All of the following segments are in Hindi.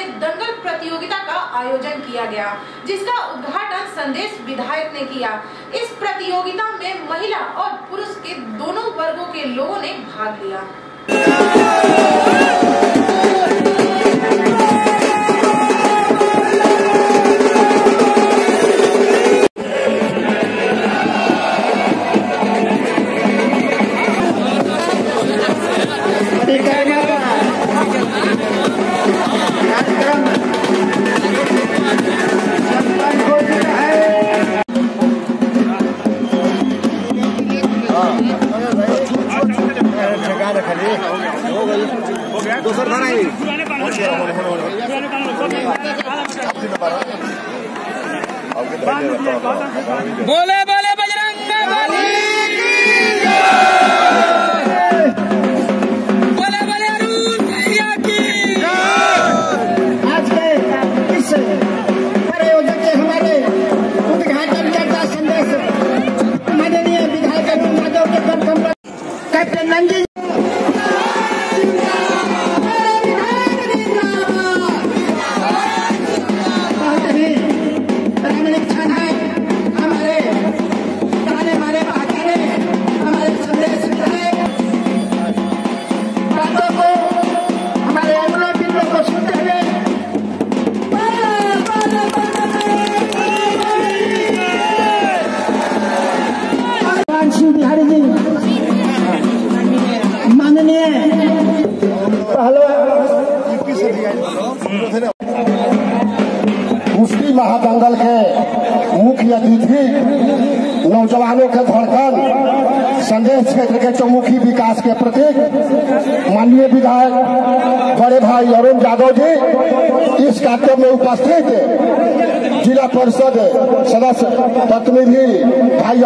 में दंगल प्रतियोगिता का आयोजन किया गया, जिसका उद्घाटन संदेश विधायक ने किया। इस प्रतियोगिता में महिला और पुरुष के दोनों वर्गों के लोगों ने भाग लिया। बोले बोले बजरंगबली बोले बोले अरुण भैया की। आज के इस आयोजन के हमारे उद्घाटन करता संदेश माननीय विधायक यादव के कैप्टन नंदी बिहारी जी माननीय कुश्ती महादंगल के मुख्य अतिथि, नौजवानों के धड़कन, संदेश क्षेत्र के चौमुखी विकास के प्रतीक माननीय विधायक बड़े भाई अरुण यादव जी इस कार्यक्रम में उपस्थित जिला परिषद सदस्य प्रतिनिधि भाई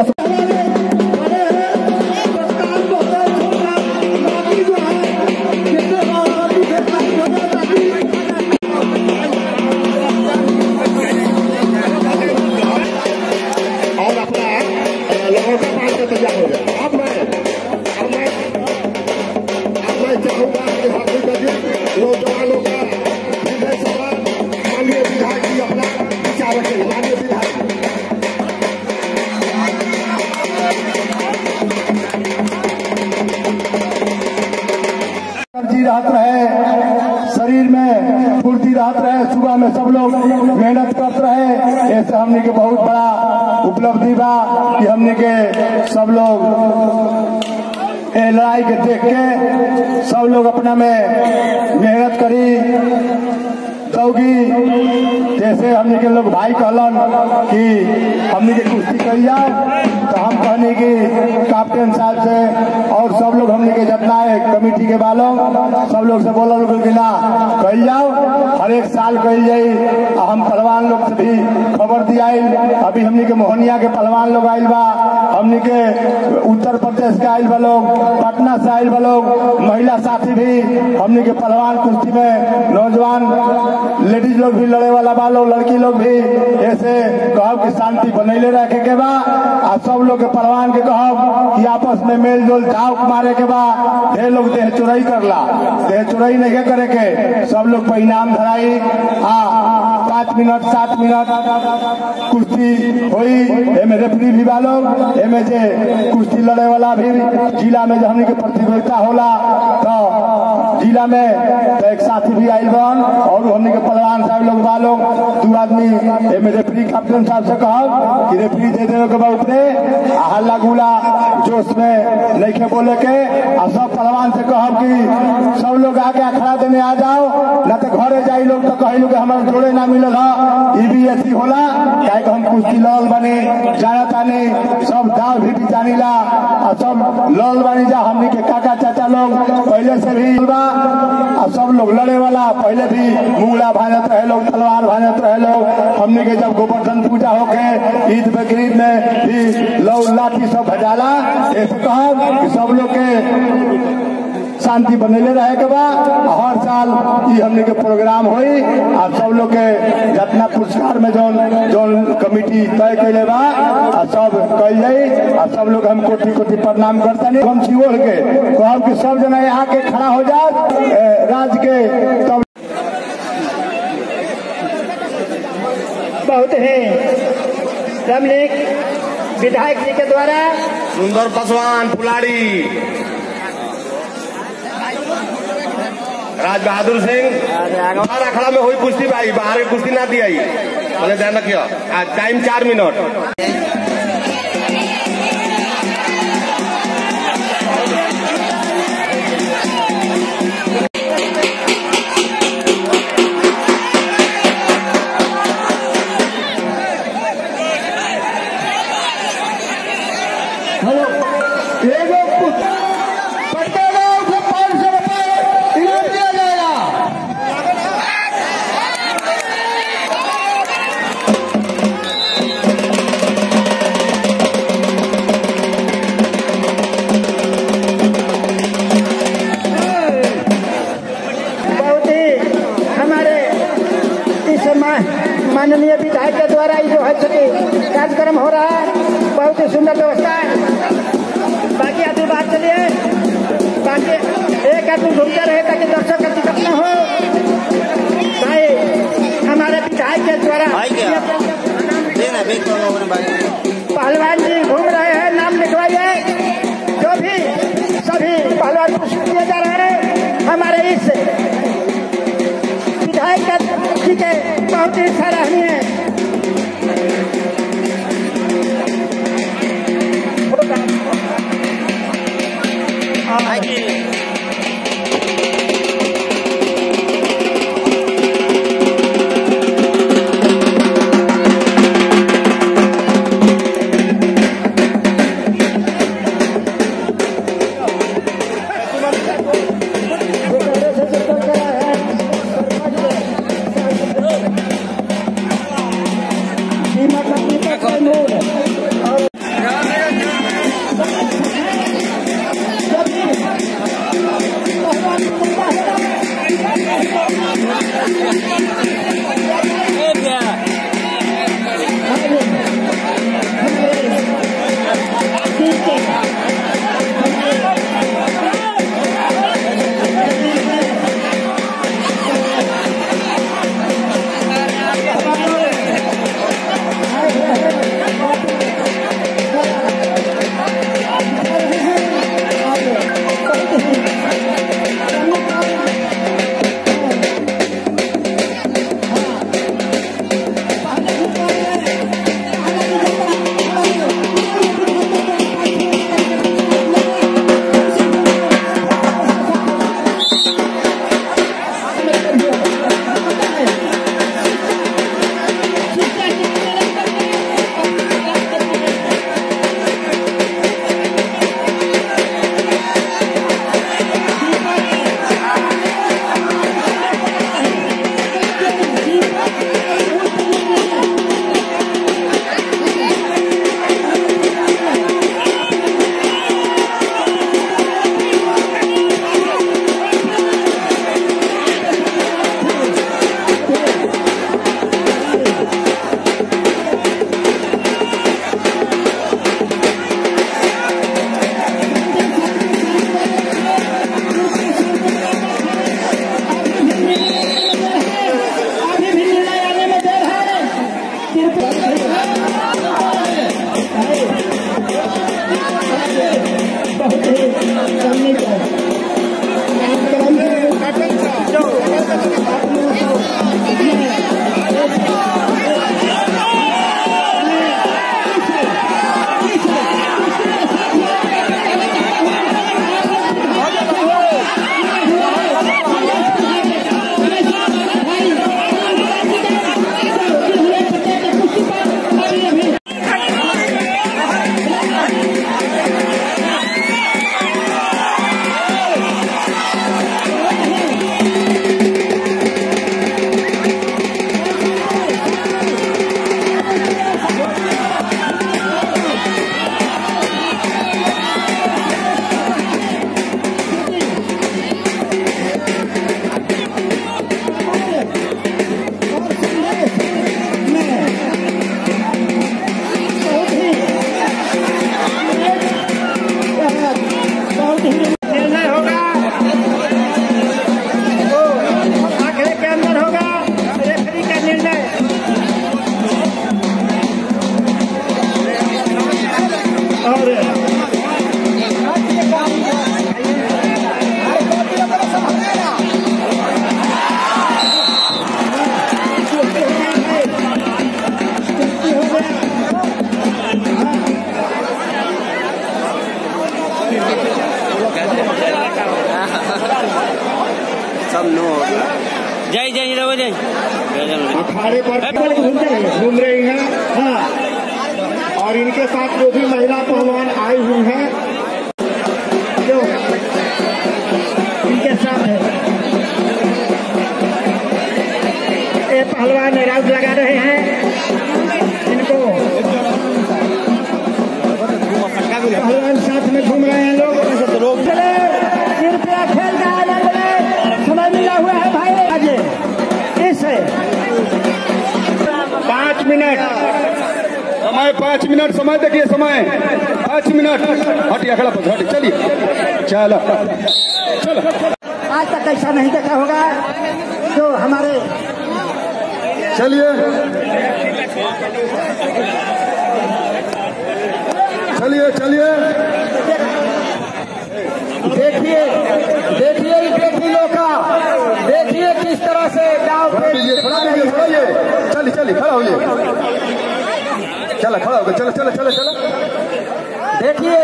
नौजवानों का माननीय विधायक जी अपना विचार रखें। माननीय विधायक राहत रहे, शरीर में फुर्ती राहत रहे, सुबह में सब लोग मेहनत करते रहे। ऐसे हमने के बहुत बड़ा उपलब्धि बा कि हमने के सब लोग लड़ाई के देख के सब लोग अपना में मेहनत करी दौगी। जैसे हमने के लोग भाई कहलन कि हमने के कुश्ती कर जाए, तो हम कहने की कैप्टन साहब से और सब लोग हमने के जितना है कमेटी के वालों सब लोग से बोला लोग कि ना कल जाओ, हर एक साल कल जाई। हम पहलवान लोग से भी खबर दिया, अभी हमने के मोहनिया के पहलवान लोग आयल बा, हमने के उत्तर प्रदेश के आयल बा लोग, पटना से आयल बा लोग, महिला साथी भी हमने के पहलवान कुश्ती में नौजवान लेडीज लोग भी लड़े वाला बा लोग, लड़की लोग भी। ऐसे कहब कि शांति बनैले रखे के बा, आ सब लोग के पहलवान के कहब कि आपस में मेल जोल झाव मारे के बा। ढेर लोग देह चुराई करला, देह चुराई नहीं करे के, सब लोग पर इनाम धराई। 5 मिनट 7 मिनट कुश्ती हुई, एमे रेफरी भी बा लोग, एमे जे कुश्ती लड़े वाला भी जिला में जो हमने के प्रतियोगिता होला, तो जिला में तो एक साथी भी आयल बन और हमने के पहलवान साहब लोग बा लोग 2 आदमी एमे रेफरी कैप्टन साहब से कहब कि रेफरी दे देवे के बा उपरे, हल्ला गुला जोश में नहीं के बोले के। आ सब पहलवान से कहब कि सब लोग आके अखड़ा देने आ जाओ, न तो घरे जाई लोग तो कही लोग हमारे जोड़े ना मिलल है। भी ऐसी होला क्या हम कुश्ती लल बने जानता नहीं, सब गाँव भी जानीला, सब लल बनी जा। हमने के काका चाचा लोग पहले से भी सब लोग लड़े वाला पहले भी मुंगला भाजत रहे लोग, तलवार भाजत रहे लोग। हमने के जब गोवर्धन पूजा होके ईद बकरीद में भी लौ लाठी सब भजाला। ऐसे कहब कि सब लोग के शांति बनले रहे के बा। हर साल ये हमने के प्रोग्राम हुई, आप सब लोग के जितना पुरस्कार में जौन कमेटी तय कैले बा सब कल जाई। सब लोग हम कोटि कोटि प्रणाम करता नहीं, हम सिवोल के कहब कि सब जना यहाँ के खड़ा हो जाए राज के। तब बहुत ही रमणीक विधायक जी के द्वारा सुंदर पासवान फुलाड़ी राज बहादुर सिंह बाहर अखाड़ा में हुई कुश्ती भाई बाहर की कुश्ती ना दी आई मैंने ध्यान रखियो आज टाइम 4 मिनट। माननीय विधायक के द्वारा जो है कार्यक्रम हो रहा है, बहुत ही सुंदर व्यवस्था है। बाकी आदमी बात चलिए, बाकी एक आदमी घूमते रहे ताकि दर्शक का टिकट न हो। भाई हमारे विधायक के द्वारा पहलवान जी घूम रहे हैं, नाम लिखवाइए। जो भी सभी पहलवान को दिए जा रहे हैं हमारे इस विधायक जी के बहुत ही सराहनीय है। जय जय रहो जय अखाड़े पर घूम रही हैं। हाँ, और इनके साथ जो भी महिला पहलवान आई हुई हैं जो इनके साथ है, ये पहलवान राउंड लगा रहे हैं। इनको पहलवान साथ में घूम रहे हैं लोग। कृपया खेल का आनंद लें, समय मिला हुआ है भाई। आज इस 5 मिनट समय 5 मिनट समय देखिए, समय 5 मिनट। हटिए खड़ा हटिए, चलिए चलो चलो। आज तक ऐसा नहीं देखा होगा जो हमारे चलिए चलिए चलिए। देखिए देखिए लोग का, देखिए किस तरह से गाँव पे चलिए चलिए खड़ा होइए, चलो खड़ा हो गए, चलो चलो चलो चलो। देखिए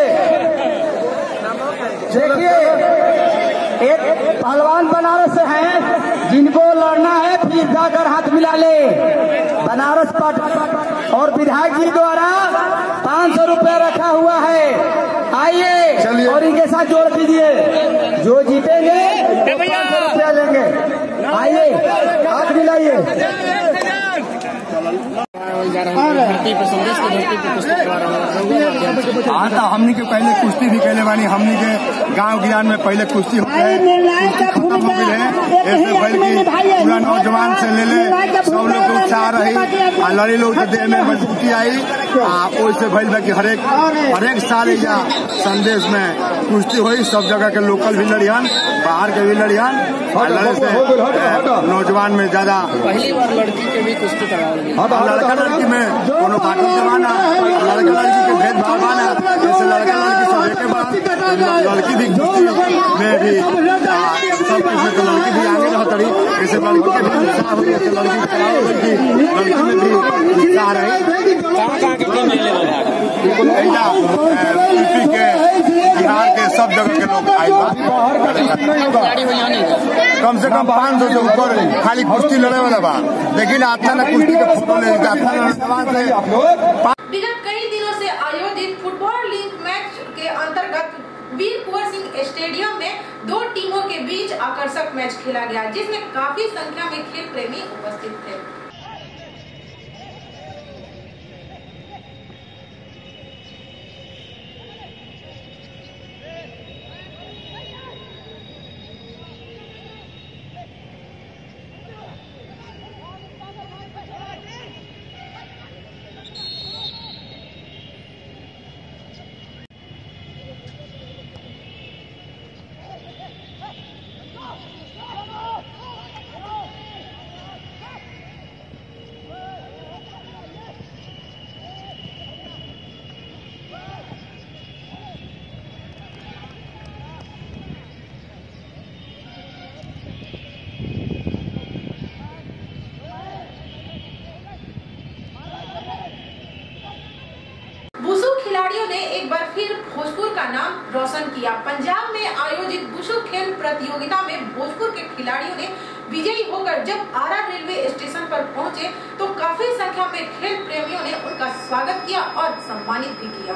एक पहलवान बनारस से हैं, जिनको लड़ना है फिर जाकर हाथ मिला ले। बनारस पट और विधायक जी द्वारा 500 रुपया रखा हुआ है। आइए और इनके साथ जोड़ दीजिए, जो जीतेंगे 500 रुपया लेंगे। आइए हाथ मिलाइए। हाँ, तो हमनी के पहले कुश्ती भी कहले बानी। हमनी के गांव ज्ञान में पहले कुश्ती होते है, खत्म हो गई है। ऐसे भइल की पूरा नौजवान से ले सब लोग के उत्साह रही, लड़ी लोग के देह में मजबूती आई। ओइसे भइल बा कि हरेक साल या संदेश में कुश्ती हुई। सब जगह के लोकल भी लड़ियन, बाहर के भी लड़ियन। लड़े से नौजवान में ज्यादा पहली बार लड़की के भी कुश्ती कराओगे। लड़का लड़की में कोनो बाकी जमाना, लड़का लड़की के भेदभाव माना। जैसे लड़का लड़की सब के बाद लड़की भी कुश्ती में भी सब कुछ में तो लड़की भी आगे रह तड़ी। जैसे लड़की के भी उत्साह हुई, ऐसे लड़की में भी उत्साह रही। बिल्कुल यूपी के बिहार के सब जगह के लोग आए। कम से कम 500 से ऊपर खाली कुश्ती लड़े वाला बा। लेकिन आता ना कुश्ती के फोटो ले विगत कई दिनों से आयोजित फुटबॉल लीग मैच के अंतर्गत वीर कुंवर सिंह स्टेडियम में 2 टीमों के बीच आकर्षक मैच खेला गया, जिसमें काफी संख्या में खेल प्रेमी उपस्थित थे। खिलाड़ियों ने एक बार फिर भोजपुर का नाम रोशन किया। पंजाब में आयोजित वुशु खेल प्रतियोगिता में भोजपुर के खिलाड़ियों ने विजयी होकर जब आरा रेलवे स्टेशन पर पहुंचे तो काफी संख्या में खेल प्रेमियों ने उनका स्वागत किया और सम्मानित भी किया।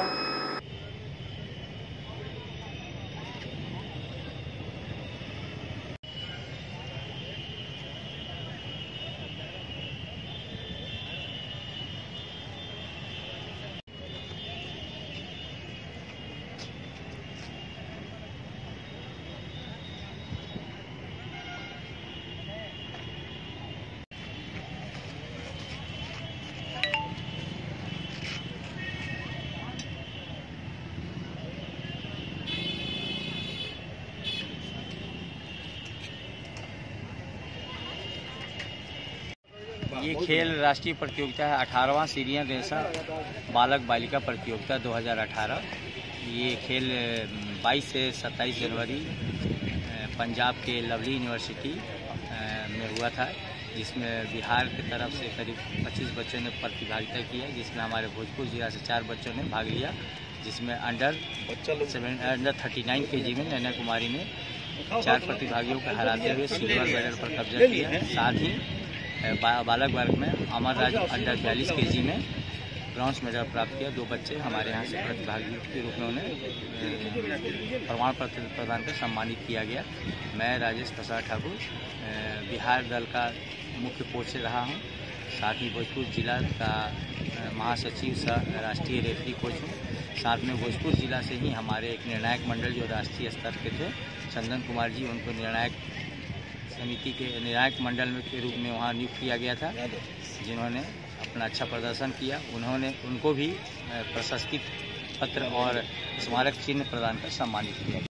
ये खेल राष्ट्रीय प्रतियोगिता है 18वां सीनियर नेशनल बालक बालिका प्रतियोगिता 2018। ये खेल 22 से 27 जनवरी पंजाब के लवली यूनिवर्सिटी में हुआ था, जिसमें बिहार की तरफ से करीब 25 बच्चों ने प्रतिभागिता की है, जिसमें हमारे भोजपुर जिला से 4 बच्चों ने भाग लिया, जिसमें अंडर 39 kg में नैना कुमारी ने 4 प्रतिभागियों को हराते हुए सिल्वर मेडल पर कब्जा किया। साथ ही बालक वर्ग में अमर राज अंडर 42 kg में ब्रॉन्ज मेडल प्राप्त किया। 2 बच्चे हमारे यहाँ से प्रतिभागियों के रूप में उन्हें प्रमाण पत्र प्रदान कर सम्मानित किया गया। मैं राजेश प्रसाद ठाकुर बिहार दल का मुख्य कोच से रहा हूँ। साथ ही भोजपुर जिला का महासचिव सह राष्ट्रीय रेफरी कोच हूँ। साथ में भोजपुर जिला से ही हमारे एक निर्णायक मंडल जो राष्ट्रीय स्तर के थे, चंदन कुमार जी, उनको निर्णायक समिति के निर्णायक मंडल में के रूप में वहाँ नियुक्त किया गया था, जिन्होंने अपना अच्छा प्रदर्शन किया। उनको भी प्रशस्ति पत्र और स्मारक चिन्ह प्रदान कर सम्मानित किया।